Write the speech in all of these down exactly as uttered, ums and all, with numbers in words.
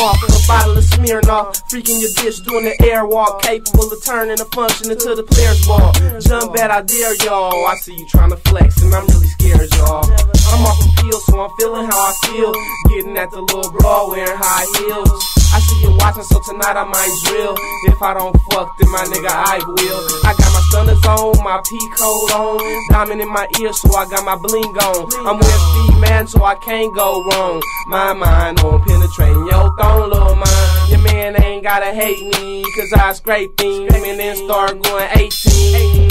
off with a bottle of Smirnoff. Freaking your bitch doing the airwalk, capable of turning a function into the player's ball. Jump at, I dare y'all. I see you trying to flex, and I'm really scared, y'all. I'm off the field, so I'm feeling how I feel. Getting at the little bra wearing high heels. I see you watching, so tonight I might drill. If I don't fuck, then my nigga Ike will. I got my stunners on, my P-code on, diamond in my ear, so I got my bling on. I'm with Steve Man, so I can't go wrong. My mind on penetrating your thong, little mine. Your man ain't gotta hate me, cause I scrape him and then start going eighteen.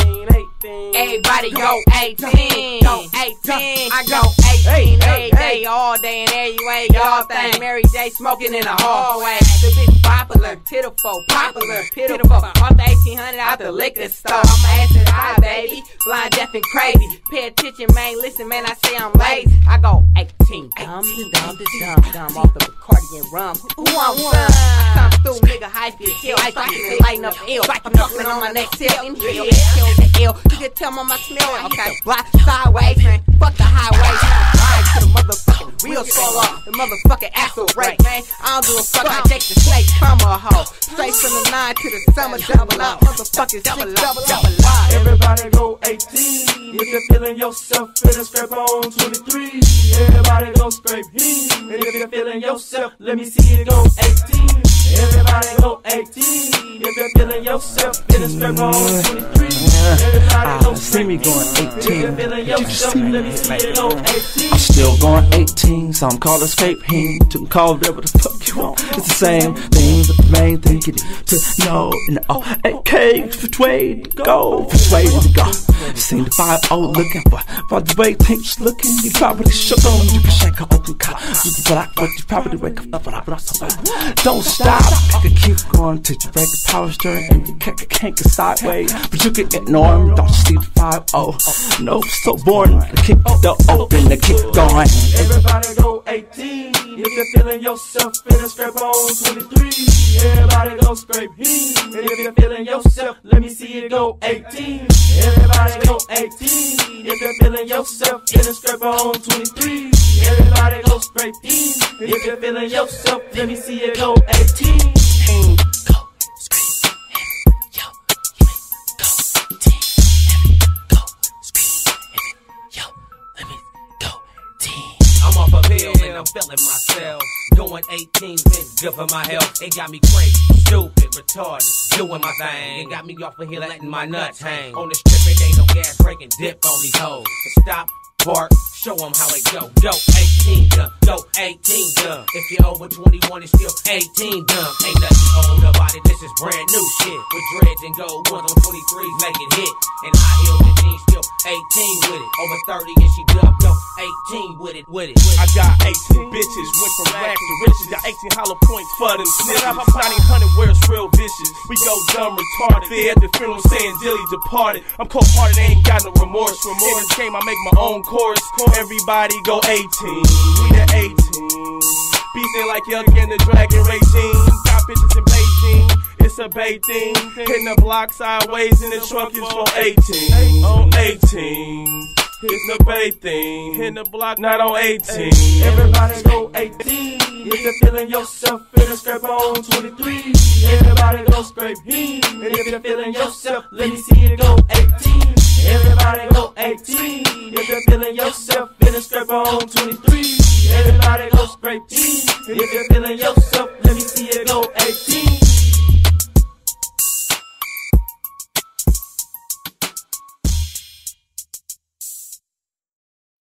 Everybody go eighteen, go eighteen, I go eighteen, every day, all day and every way, y'all think Mary J smoking in the hallway. The bitch popular, pitiful, popular, pitiful. Off the eighteen hundred out the liquor store. I'm asking high, baby, blind, deaf, and crazy. Pay attention, man, listen, man, I say I'm lazy. I go eighteen, dumb, dumb, dumb, dumb, off the accordion rum. Who I'm from? I come through, nigga, hype it, kill, hype it, lighten up ill. I'm knuckling on my next hill, inhale, kill the ill. You can tell me my smell, okay, block sideways, man, fuck the highway. Ride to the motherfucking wheels fall off, the motherfucking axle break, man. I don't do a fuck, I take the snake from a hoe. Straight from the nine to the summer, double out, motherfuckers, double out, double out. Everybody go eighteen, if you're feeling yourself, better scrape on twenty-three. Everybody go scrape him, and if you're feeling yourself, let me see you go eighteen. Everybody go eighteen, if you're feeling yourself, better scrape on twenty-three. Everybody go see me going eighteen. Did you see me? Let me see you go eighteen. I'm still going eighteen, so I'm called escape him. To call whatever the fuck you want. It's the same thing, but the main thing you need to know. And the O A K, which way to go, which way to go. Seen the five oh looking for, for the way things looking. You probably shook on, you can shake her open car. You can black, but you probably wake up, but I don't stop. You can keep going till you break the power steering and you can't, can't get sideways. But you can ignore them, don't see the five oh. No, so boring. Keep the open, to keep going. Everybody go eighteen. If you're feeling yourself, better scrape on twenty-three. Everybody go scrape him. And if you're feeling yourself, let me see you go eighteen. Everybody go eighteen. If you're feeling yourself, better scrape on twenty-three. Everybody go scrape him. And if you're feeling yourself, let me see you go eighteen. And I'm feeling myself. Going eighteen been good for my health. It got me crazy, stupid, retarded, doing my thing. It got me off of here letting my nuts hang. On the strip, it ain't no gas breaking dip on these hoes. Stop, bark, show them how it go. Go eighteen dumb, go eighteen dumb. If you're over twenty-one, it's still eighteen dumb. Ain't nothing old about it, this is brand new shit. With dreads and gold ones on twenty-threes, make it hit. And high heels and jeans, still eighteen with it. Over thirty and she dumb, go eighteen with it, with it. I got eighteen bitches, went from rags to riches. Got eighteen hollow points for them snitches. nineteen hundred where it's real vicious. We go dumb, retarded. They at the funeral saying Dilly departed. I'm cold-hearted, I ain't got no remorse. In this game, I make my own course. Everybody go eighteen. We the eighteen. Beastin' like Young and the Dragon regime. Got bitches in Beijing. It's a Bay thing. Hitting the block sideways and the trunk is for eighteen. On eighteen. It's the Bay thing. Hitting the block, not on eighteen. Everybody go eighteen. If you're feeling yourself, better scrape on twenty-three. Everybody go scrape him. And if you're feeling yourself, let me see you go eighteen. Everybody go eighteen. If you're feeling yourself, better scrape on twenty-three. Everybody go scrape him. And if you're feeling yourself, let me see you go eighteen.